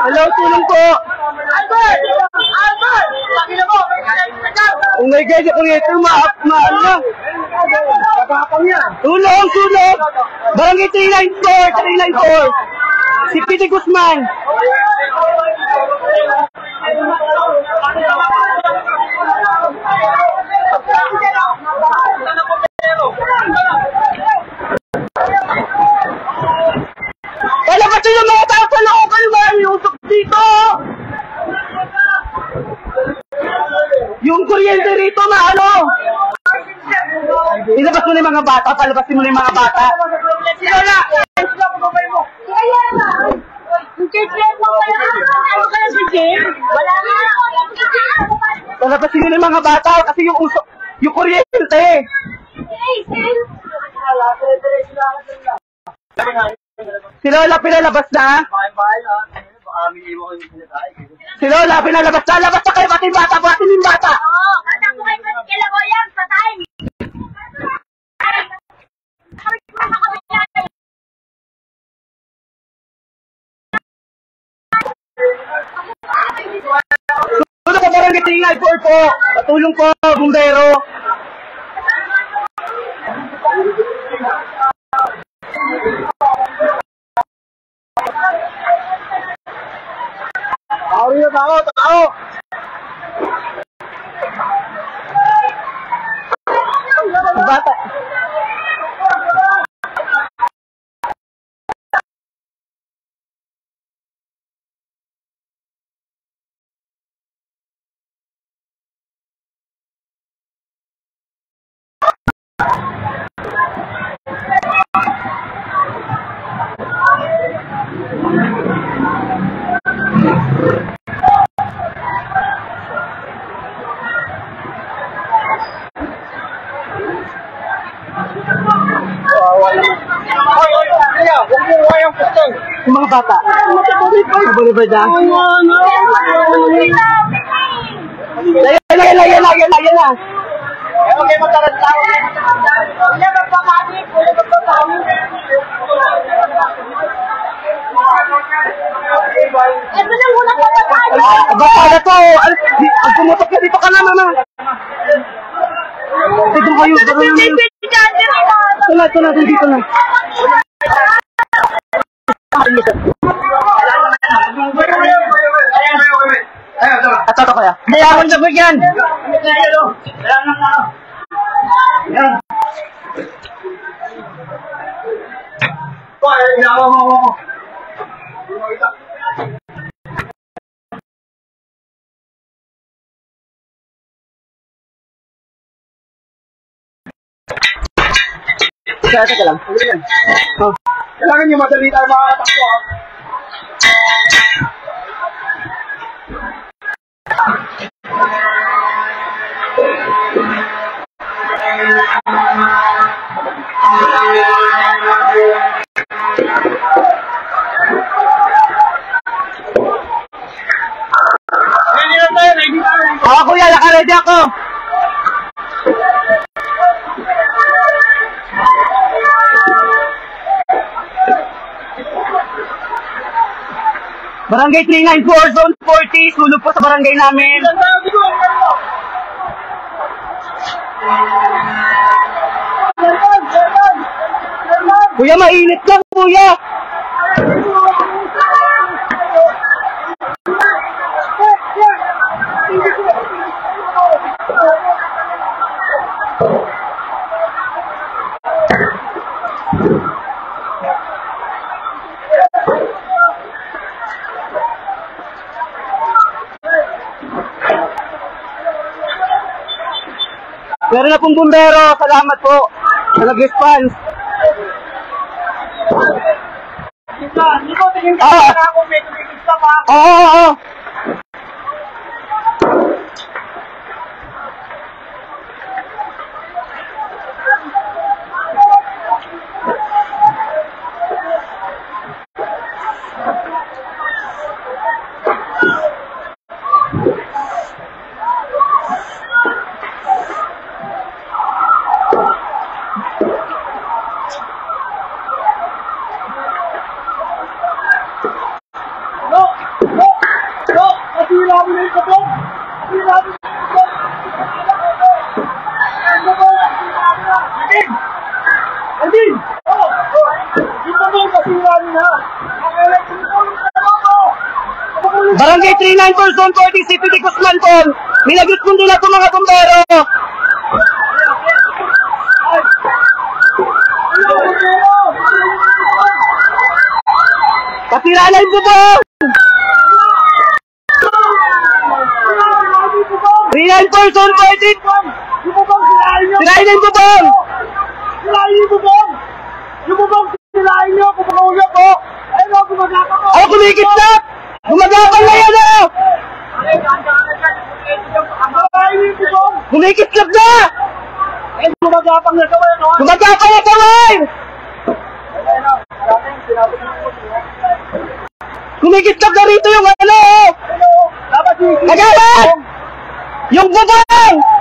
Hello, tulong po. Albert! Albert! Pakina mo! Oh my God, yung kuryente, ano na. Kapapang yan. Tulong, tulong. Barangay 394, 394. Si Piti Guzman. Palabas yung mga tao sa loob, ano ba yung usok dito? Yung kuryente rito na ano? Ilabas mo na yung mga bata, palabasin mo na yung mga bata. Sino na? Sino ang babay mo? Ano ka na si Jim? Wala na. Palabasin mo na yung mga bata kasi yung usok, yung kuryente. Si Lola pinalabas na? Si Lola pinalabas na? Labas na kayo, batin bata, batin yung bata. Oo, bata ko kayo kailan ko yan, patayin. Tulong ko barangay Tingay po. Patulong po, bumbero. Tao rin na tao, tao! Bata. Yung mga bata. Mabalibad na. Yan na. Okay, magkaranta. Wala ba pa kami? Wala ba pa kami? Ito na muna ka pa tayo. Bata na to. Ang pumutok ka dito ka na, mama. Ito kayo. Ito na, dito na. At ito kaya? Dayawan na po yan! Teka lang. Kailangan nyo madali tayo makakatakbo. Ready na tayo, ready na tayo. Oo, kuya, naka-ready ako. Barangay 394, Zone 40, sulog po sa barangay namin. Kuya, mainit lang, kuya. Meron na pong bumbero. Salamat po sa nag-response. Hindi ko tingin ka na ako may tumigil ka pa. Oo. No! Sira mo na yung bubong! Sira mo na yung bubong! Ang bubong! Sira mo na! Alvin! Alvin! Oh! Yung bubong kasira mo na! Ang electric pole sa loob! Barangay 39 Zone 40, CPD Guzman po. Minagit kundi na ito mga bombero. Patira na yung bubong. 39 Zone 40. Yung bubong sirain nyo! Sirain na yung bubong. Sirain yung bubong! Yung bubong sirain nyo! Kumakulap po! Ayun o, gumagapa po! Ako kumikit na. Gumagapang na yan o. Sirain yung bubong! Kumikit lang na. Ayun, gumagapang na sa wayan o! Gumagapang na kaway. Ayun o, maraming sinabi ng bubong. Kumikit lang na rito yung ano o. Ayun o, dapat yung... Agawan! Yung bubong!